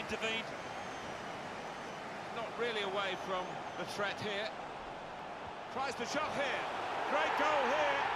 intervened. Not really away from the threat here. Tries the shot here. Great goal here.